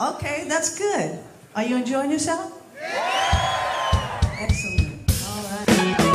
Okay, that's good. Are you enjoying yourself? Excellent. All right.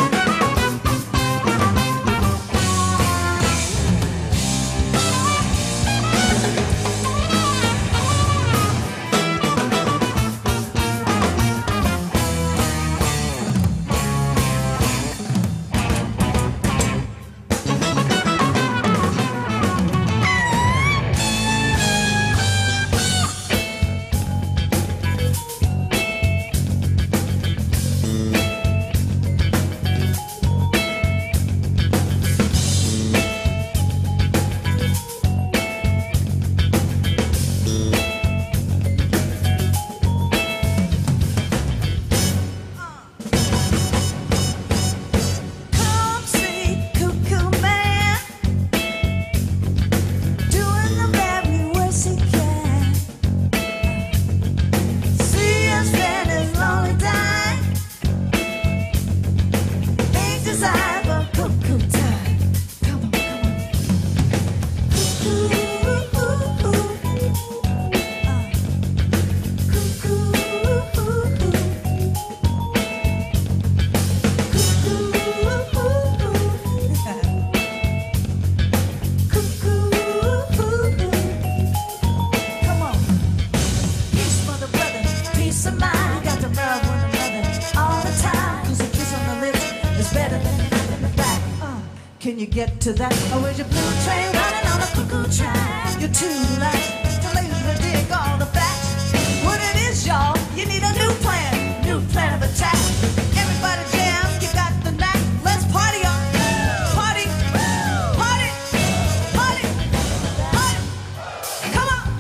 Can you get to that? Or is your blue train running on a cuckoo track? You're too late to dig all the facts. What it is, y'all, you need a new plan of attack. Everybody jam, you got the knack. Let's party on. Party, party, party, party. Come on.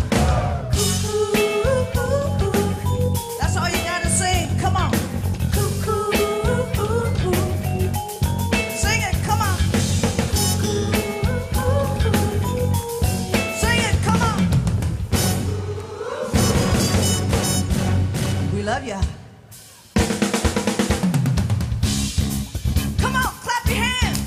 That's all you gotta sing. Come on. Sing it, come on. Love ya. Come on, clap your hands.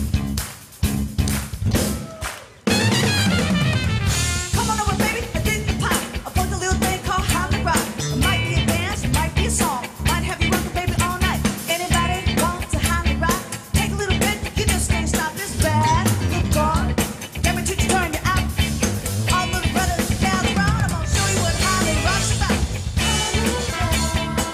Come on over, baby, I did the pop. I put the little thing called Holly Rock. It might be a dance, it might be a song. Might have you working, baby, all night. Anybody want to Holly Rock? Take a little bit, you just can't stop this bad. Good God, let me teach you, turn you out. All the brothers gather around, I'm gonna show you what Holly Rock's about.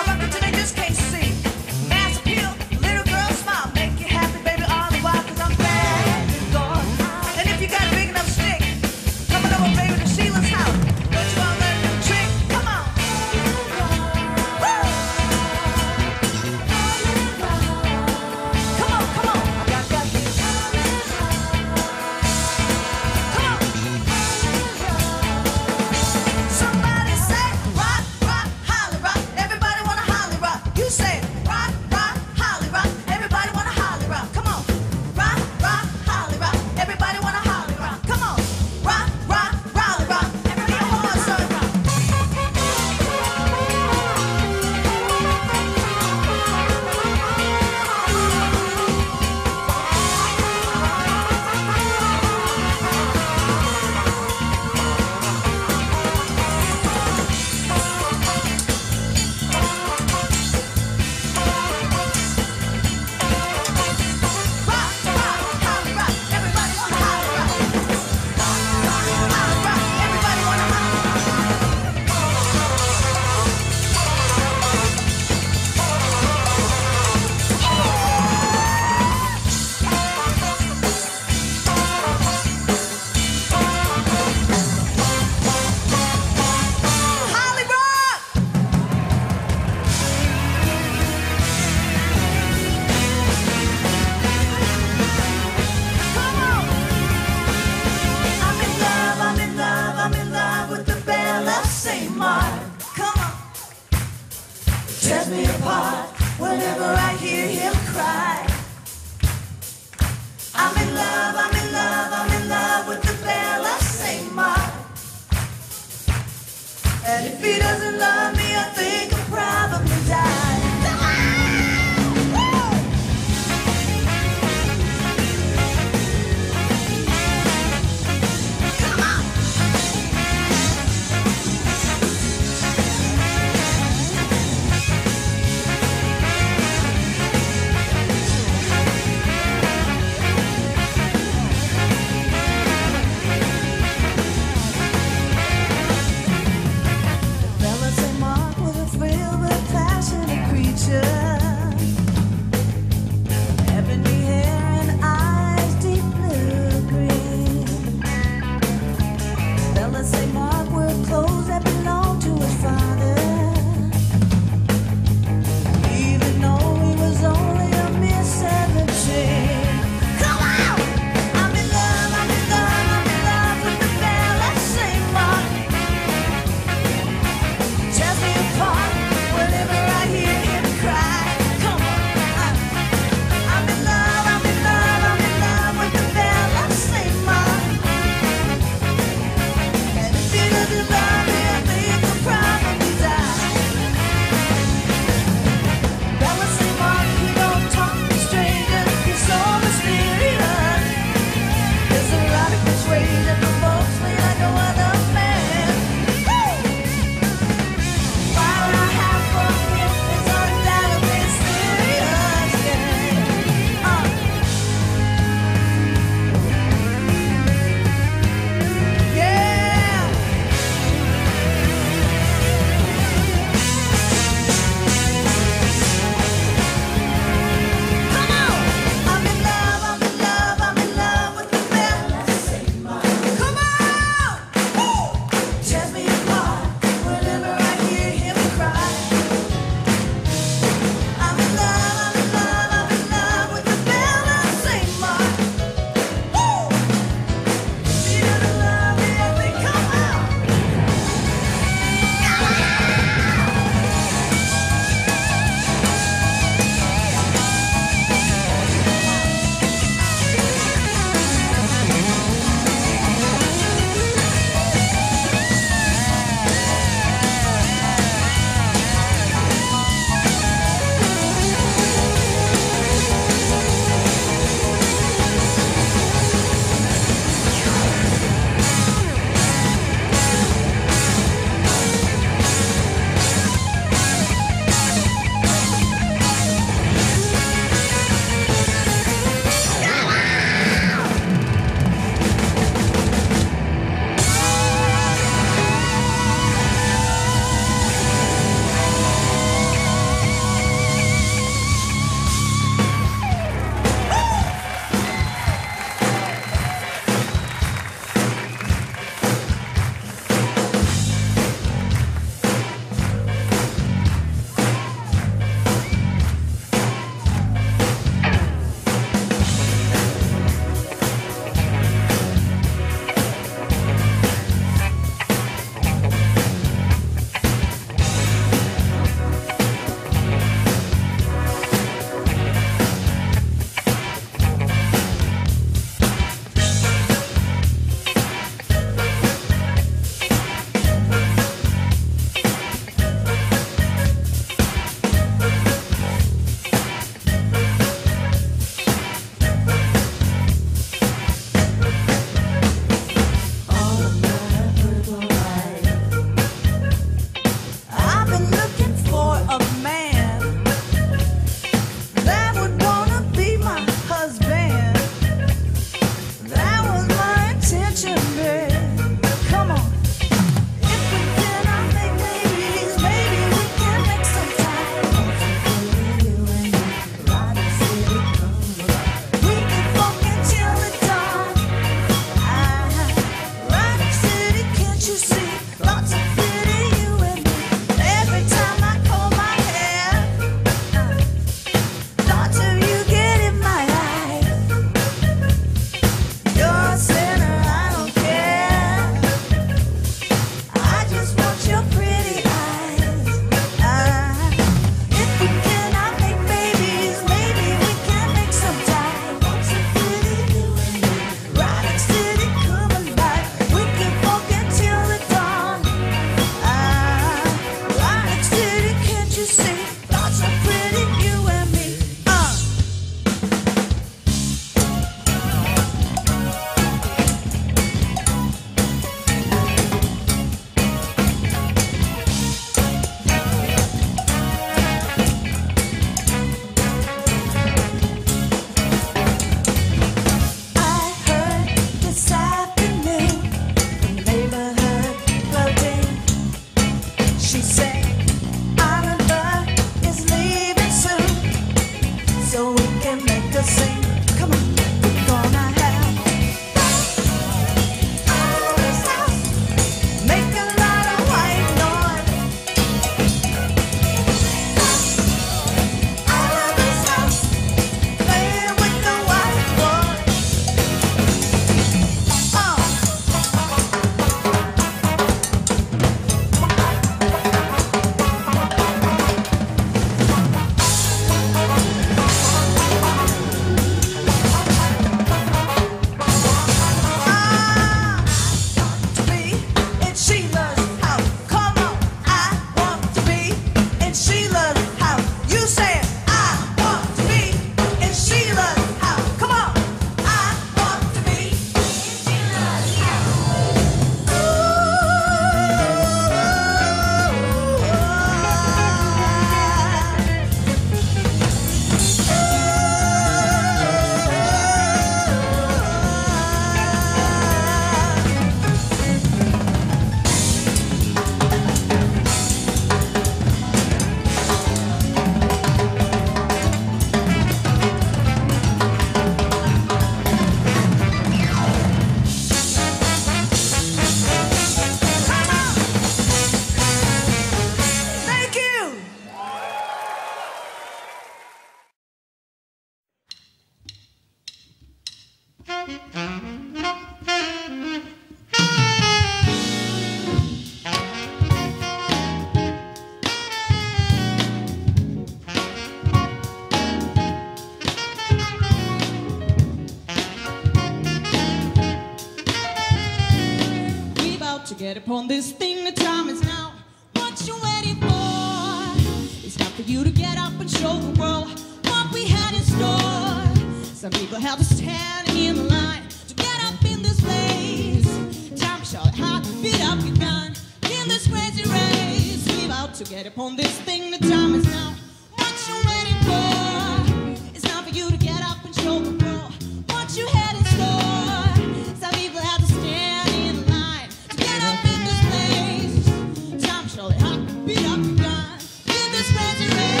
get upon this thing, the time is now. What you waiting for? It's time for you to get up and show the world what we had in store. Some people have to stand in the line to get up in this place. Time to show how to beat up your gun in this crazy race. We about to get upon this thing, the time is now. What you waiting for? It's time for you to get up and show the world what you had in store. Some people have to stand in the line to get up in this place. Time to show how to beat up your gun in this crazy race.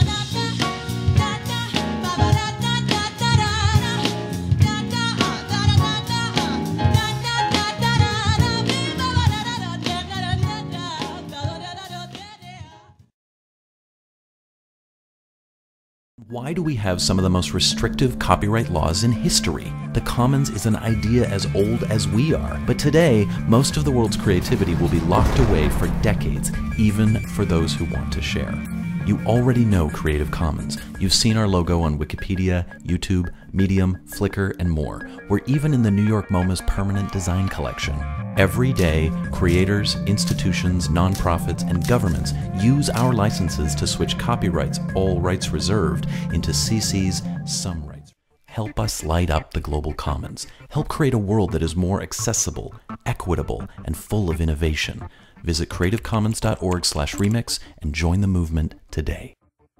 Why do we have some of the most restrictive copyright laws in history? The commons is an idea as old as we are, but today, most of the world's creativity will be locked away for decades, even for those who want to share. You already know Creative Commons. You've seen our logo on Wikipedia, YouTube, Medium, Flickr, and more. We're even in the New York MoMA's permanent design collection. Every day, creators, institutions, nonprofits, and governments use our licenses to switch copyrights, all rights reserved, into CC's some rights. Help us light up the global commons. Help create a world that is more accessible, equitable, and full of innovation. Visit creativecommons.org/remix and join the movement today.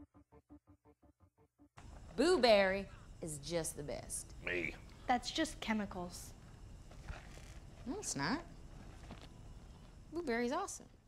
Blueberry is just the best. Me. That's just chemicals. No, it's not. Blueberry's awesome.